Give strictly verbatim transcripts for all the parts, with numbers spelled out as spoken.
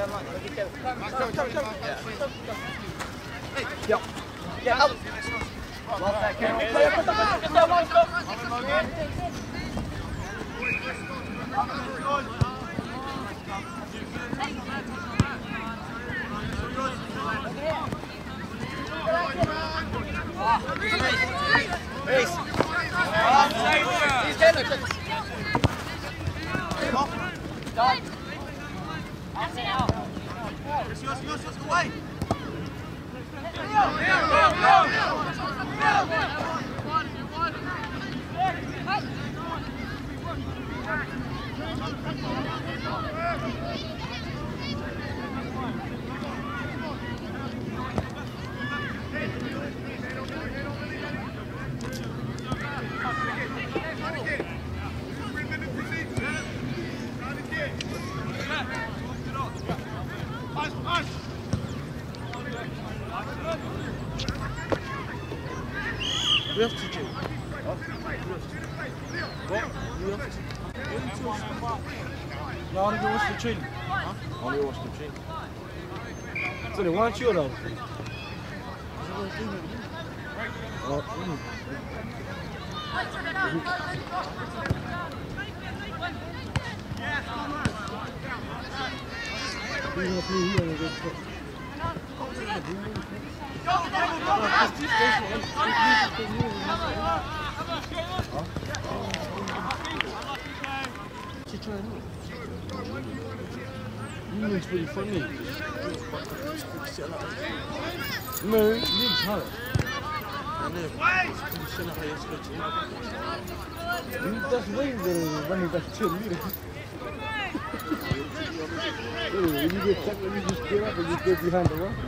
Yep. Yeah, up. Well, that can just that one stop. Peace. He's dead. Done. That's it out. Yes, yes, yes, yes, away. We have to do. What? We have to. No, I want to go watch the train. Huh? I want to go watch the train. So they want you though. Oh, mm. It's really funny. No, it's hard. That's way better than running back to the leader. When you get tackled, you just get up and just go behind the run.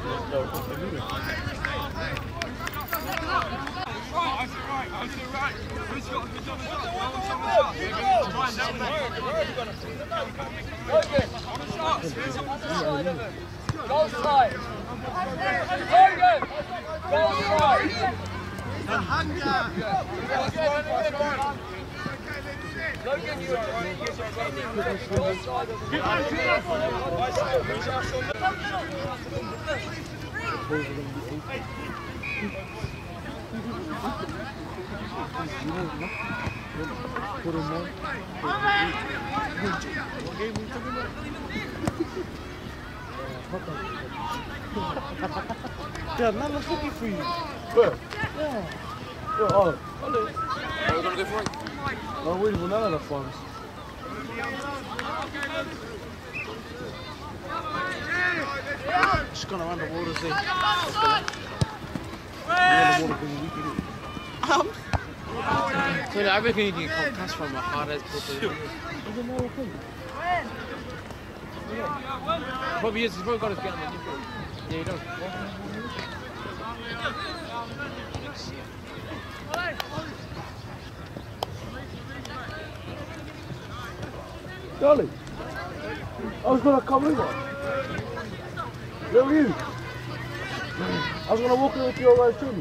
Go side. Hogan. Go side. The hunger. Logan, you are trying to get your side of the Put him on. What game are you talking about? Yeah, man, I'm looking for you. Where? Yeah. Where? Oh, hello. Are we going to go for it? No, I'm waiting for none of the farms. Just going around the water, say. Um. So I reckon you can come past from a hard as people. Probably is. He's probably got his get on the different. Yeah, he does. Charlie, I was gonna come over. Where were you? I was gonna walk over to your right too.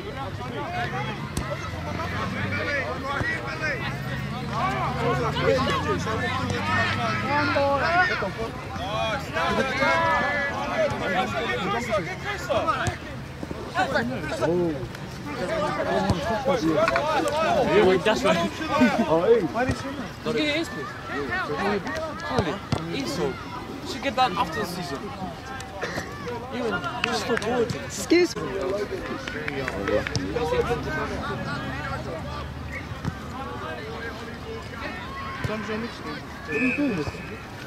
Yeah, wait, that's right. Oh, hey. Why did you say that? Look at his please. Esau. You should get that after the season. Even just for board. Excuse me. What are you doing this?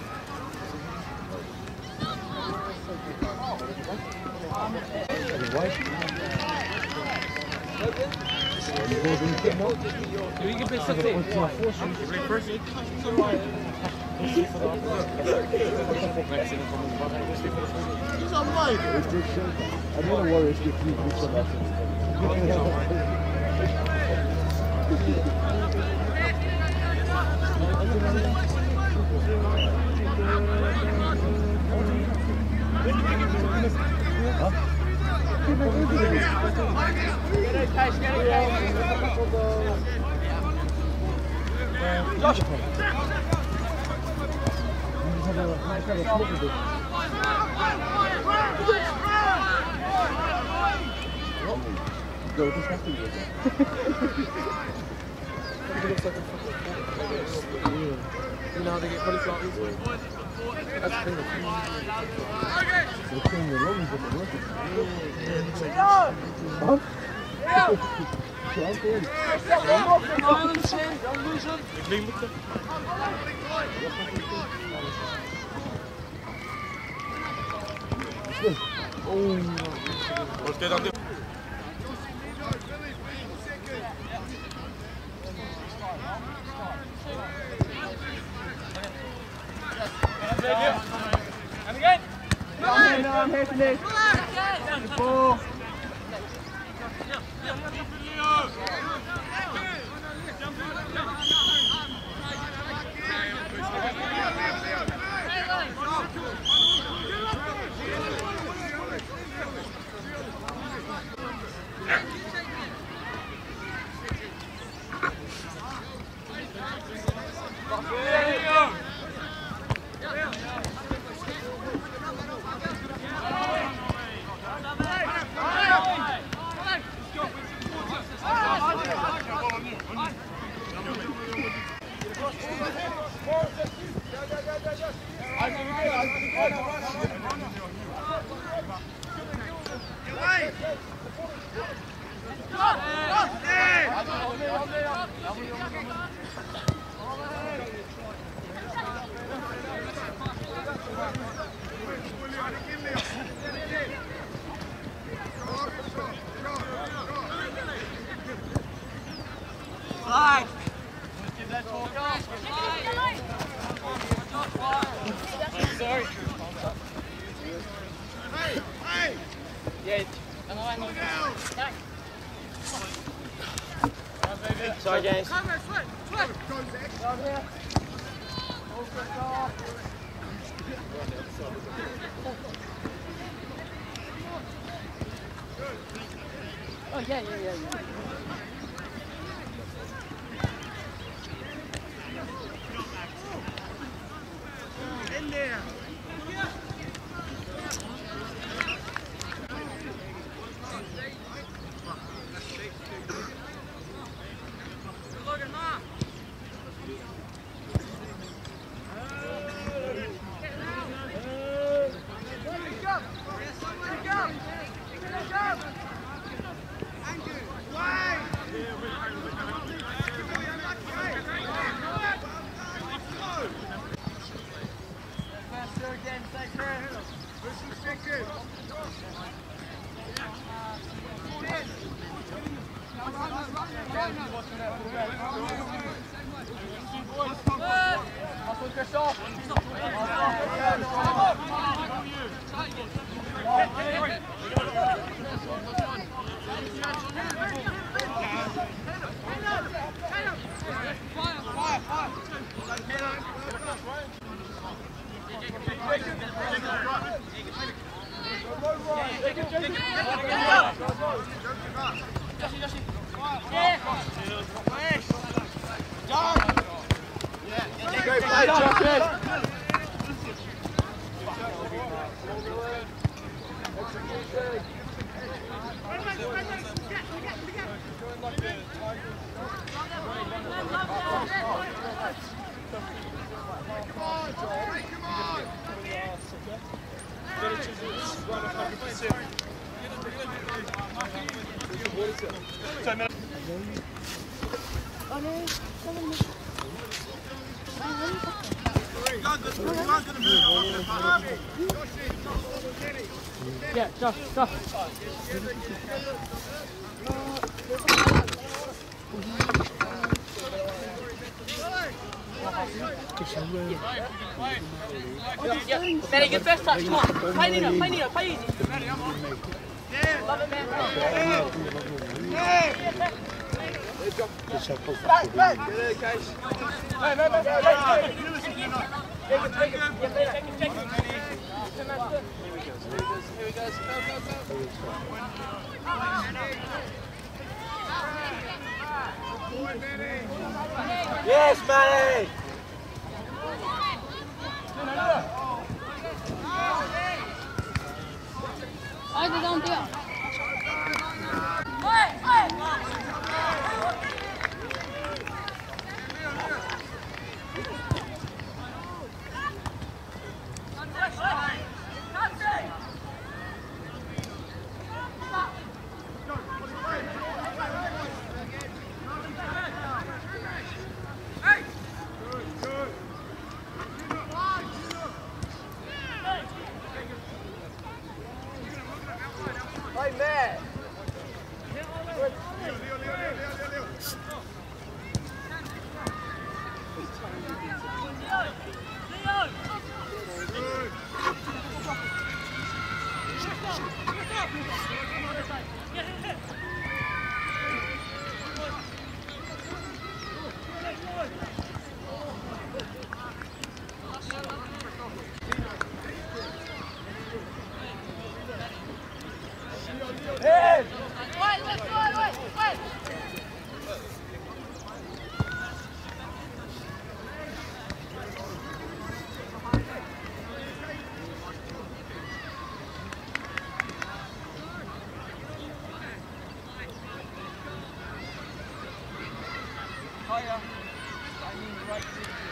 You can play something. He's on mic. I don't worry if you keep this on Josh! Go, this has to be it. It looks like a fucking yeah. You know how they get cauliflower easily? That's the thing that's the thing with lungs with the workers. Huh? Ik neem het. Oh. Wat kun je dan doen? And again. No, no, I'm hitting it. Four. Slide. Sorry. Hey, hey. Yeah. Sorry, James. Oh, yeah, yeah, yeah, yeah. In there. Yeah, Josh, Josh. Yeah, Manny, get best touch, come on. Play Nino, play Nino, play easy. Love it, man. Back, back. Get it, guys. Hey, man, man, man. Take it, take it. Yeah, take it, take it. Here we go, here we go. Go, go, go. Yes, Manny! Beide da und der. Hey, Matt. Hey! Wait, wait, wait, wait, wait. Higher. I mean, right to the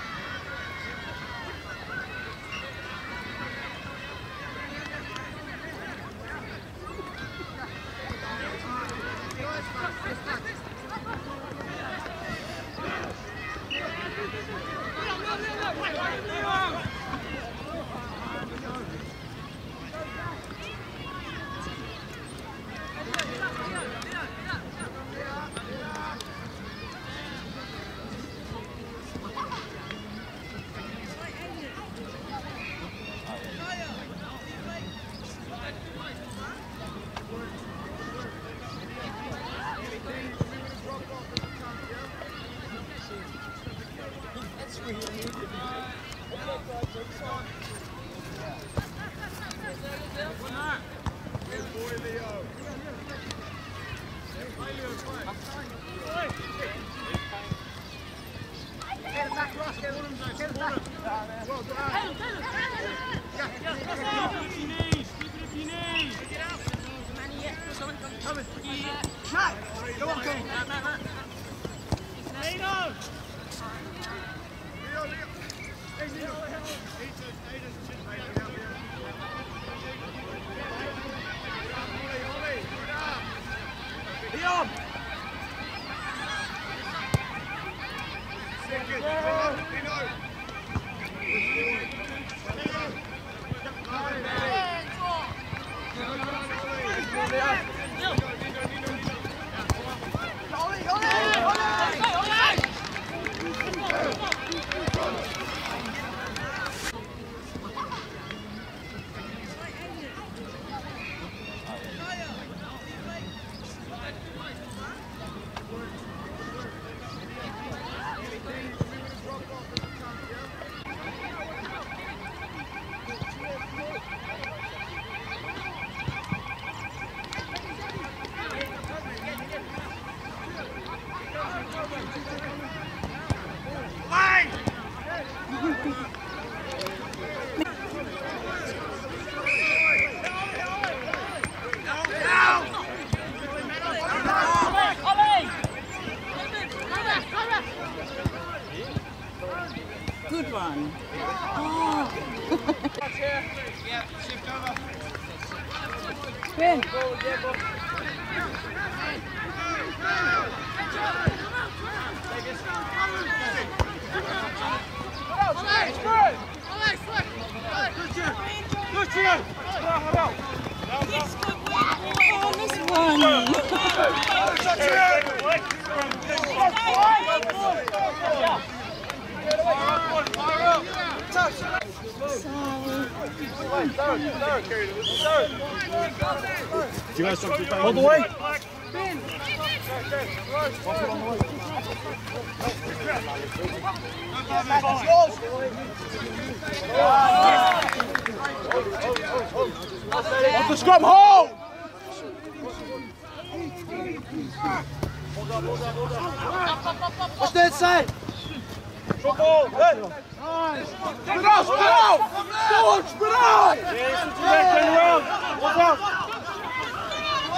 Good one. Oh. Yeah, shift over. Spin. Oh, this Do you guys want to hold the way? Off the scrum, hold! What's that say? Short ball, hey! Spin out, spin out! Go on, spin out! Yeah, turn around. Watch out!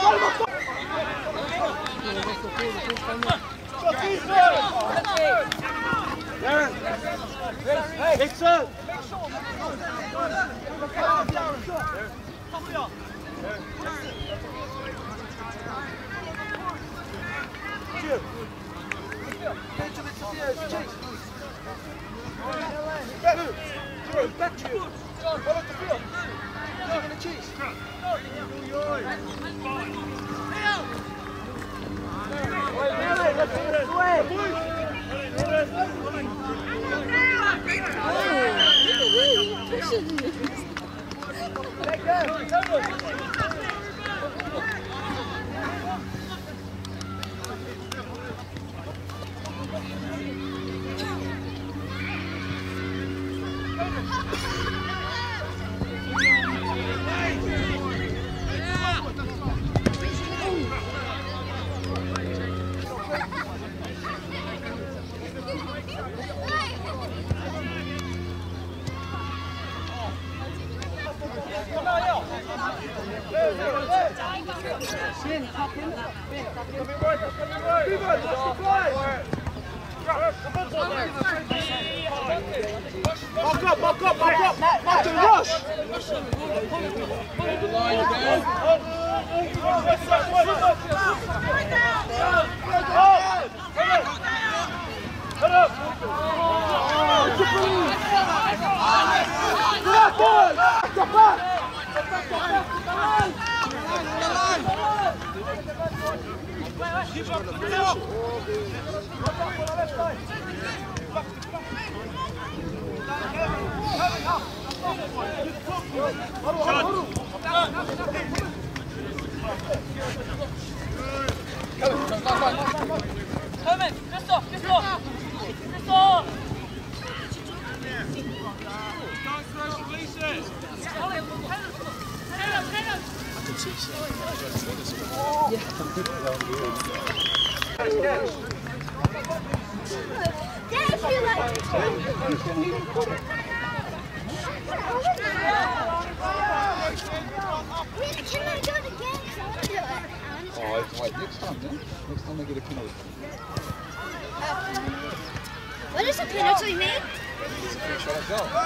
Back to you. Follow the field. You're going to cheese. Back up, back up, back up! Back to the rush! Hold the line again. Head up! Stop back! Keep up the field! Herman, just off, just off. Just off. Don't throw, release it! Oh, it's like next time, then. Next time they get a penalty. What does a penalty mean? It's a free shot at goal.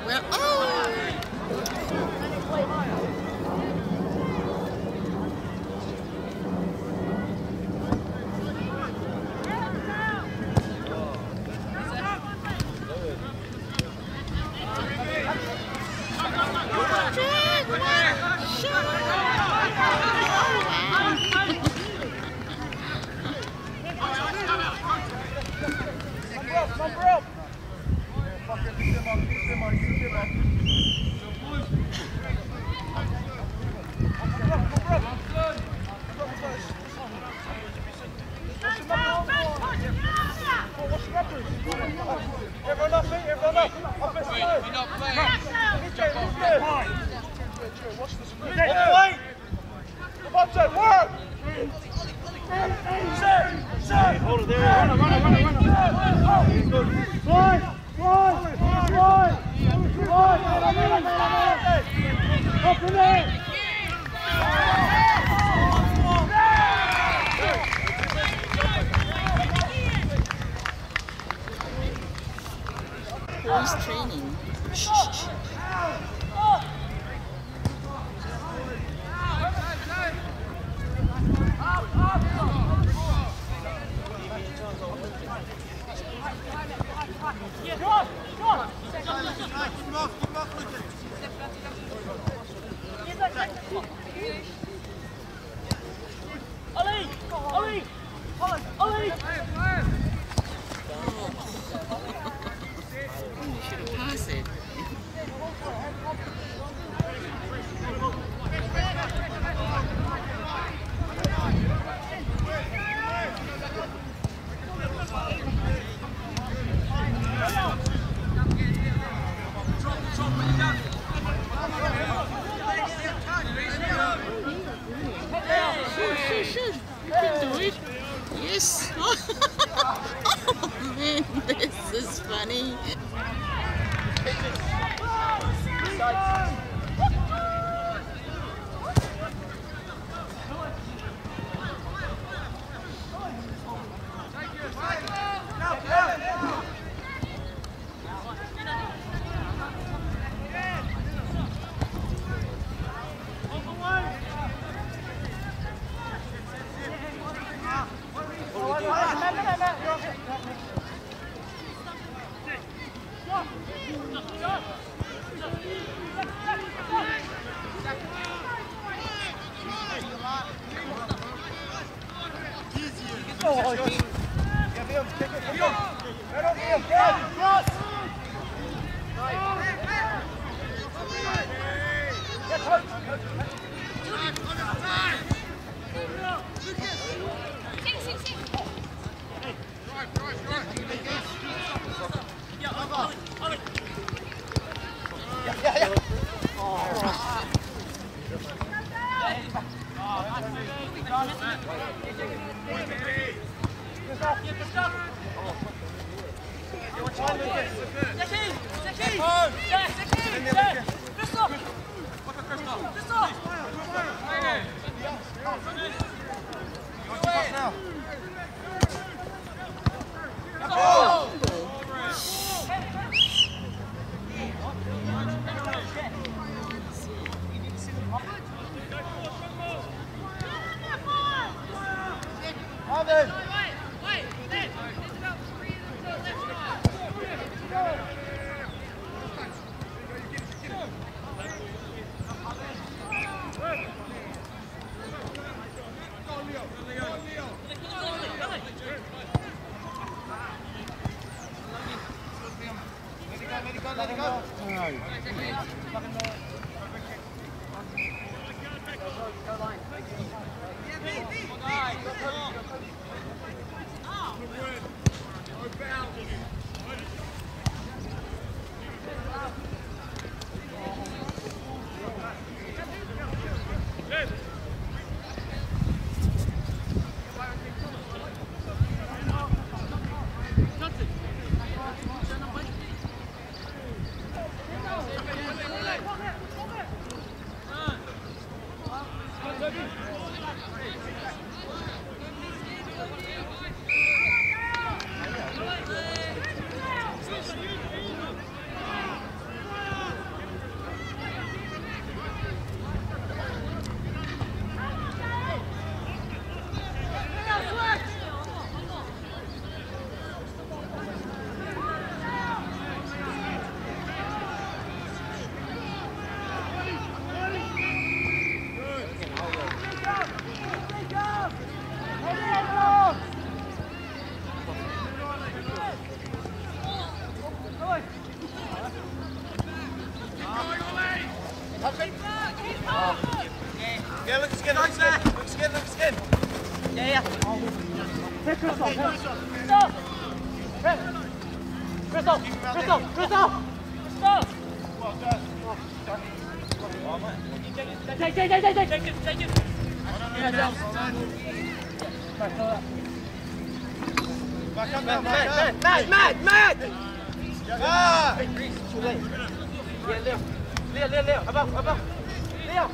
Well, oh! Police training. Shh, shh, shh. Ollie! Ollie! Ollie! You should have passed it. Shoot, shoot, shoot. You can do it. Yes. Oh man, this is funny. Yeah, look skin, look skin, look skin, look skin. Yeah, yeah. Hey, Crystal, Crystal! Crystal! Crystal! Crystal! Crystal! Take, take, take, take, take! Take it, take it! Yeah, down. Back up now, back up. Mad, mad, mad! Ah! Too late. Yeah, Leo. Leo, Leo, Leo. Above, above. Leo.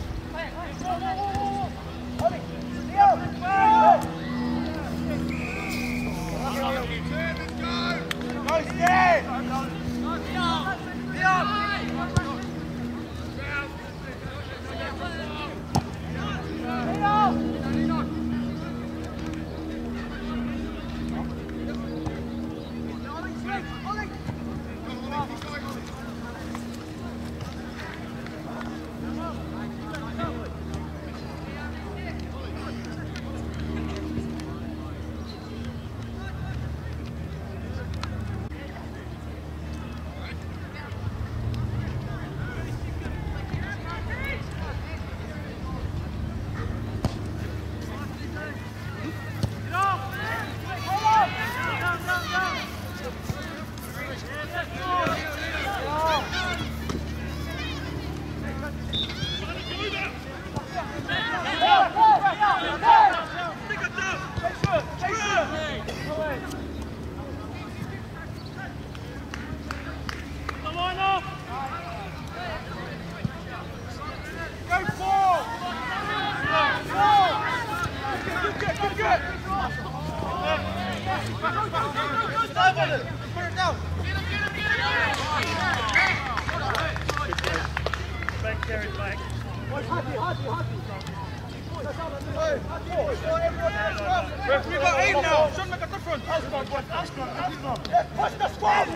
Ollie. Leo. Go! Go, stay! Leo! We got eight now. Shouldn't make a difference. Push the squad.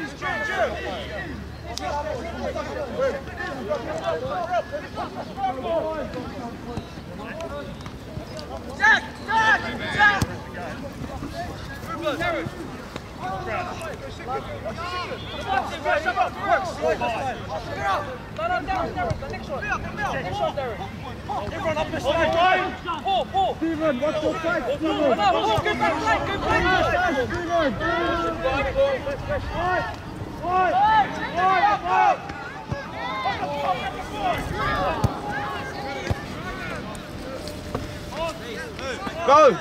Jack, Jack, Jack. Everyone up this line. Pull, pull. Steven, what's your fight, Steven? Good back line, good back line. Steven! Go!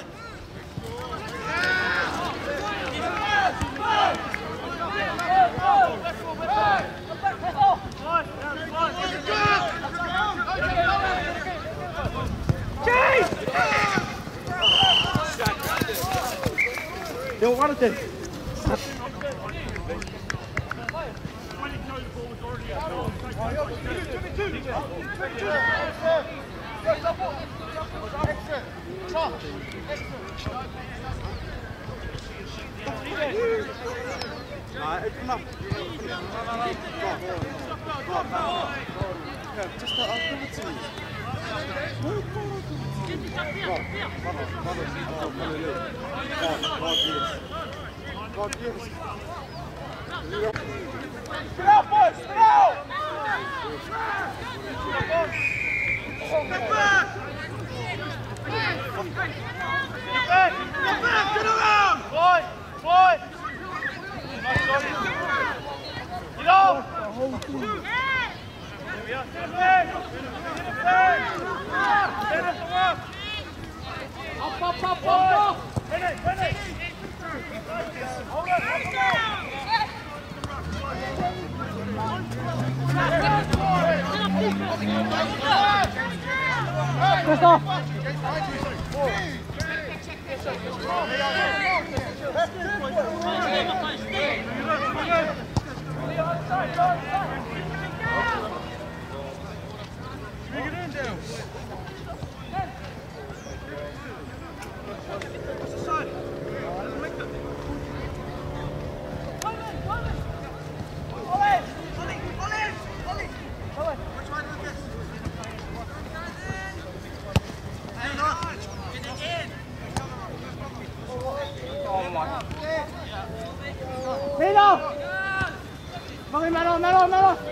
Yo, what is this? Just the ability. Get out, boys! Get out! Get back! Get back! Get back! Get around! Boy! Boy! Get off! There we are. Get it back! Get it back! Get it up! Up, up, up, up, up! Win it, win it! Hold it, hold it! Melo! Melo, Melo, Melo!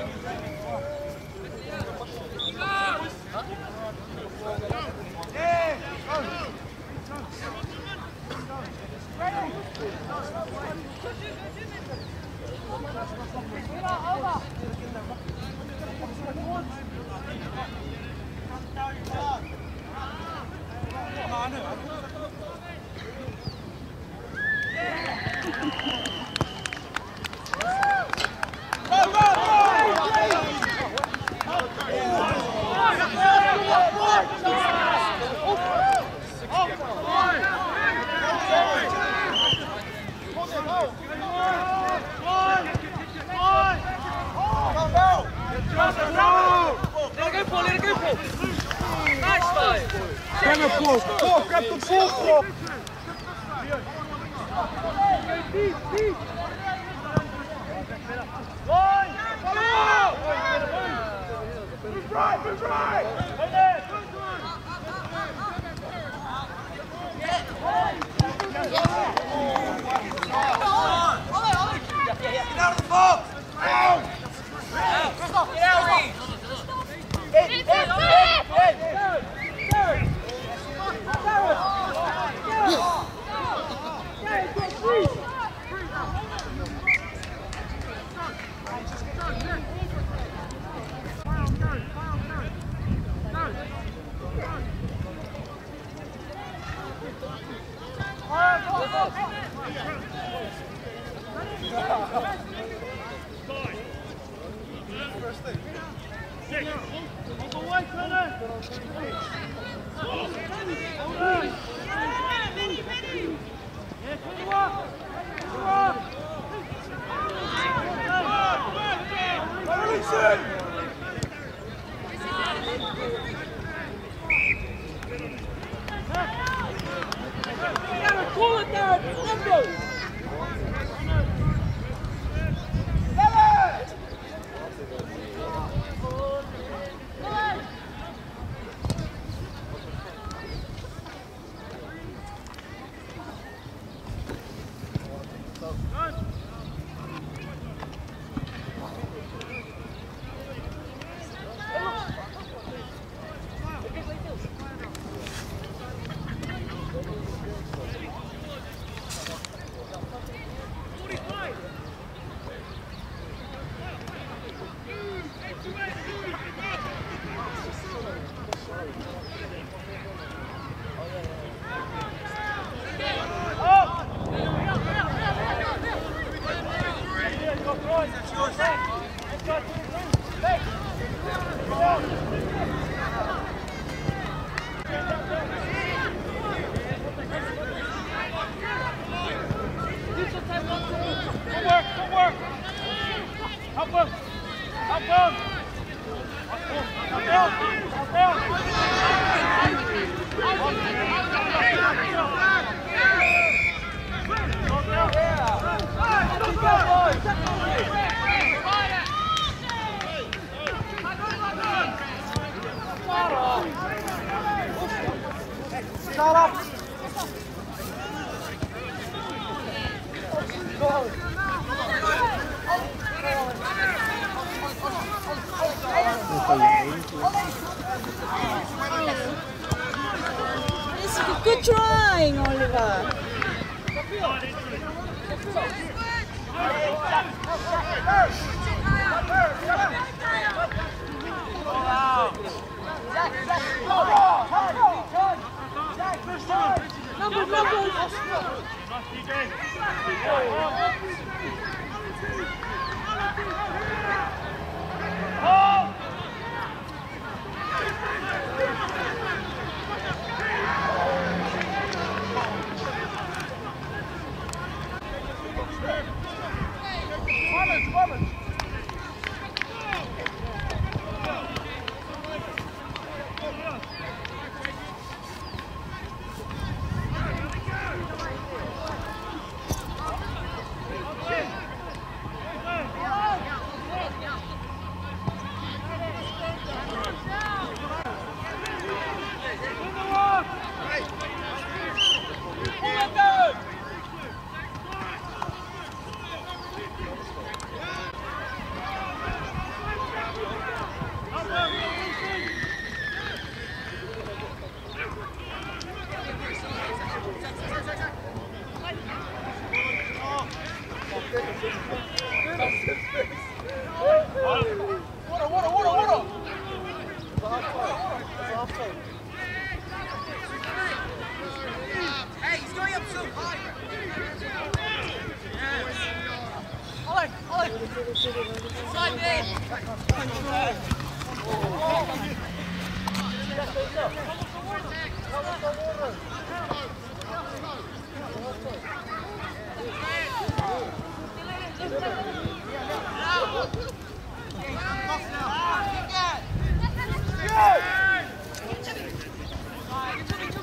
Grab your ball, ball, grab the ball, ball. Deep, deep. Line, follow. Move right, move right. Right there. Get out of the box. Out. Get out, Reed. In, in, in, in. Good trying, Oliver. Number, number. Water, water, water, water! It's a half time. It's a half time. Hey, he's going up so high! Ollie, Ollie! Side there! Go!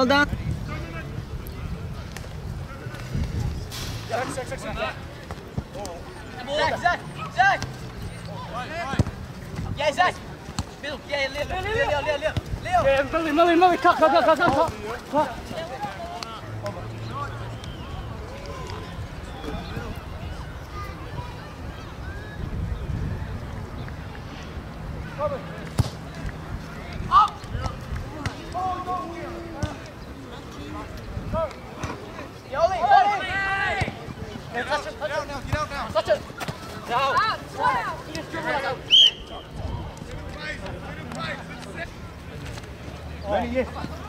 ball down. Zach, Zach, Zach, Zach. Zach, Zach, Zach. Yeah, Zach. Bill, yeah, Leo, Leo, Leo, Leo, Leo. Leo. Yeah, Millie, Millie, Millie, cut, cut, cut, cut, cut, cut. Ready, yes.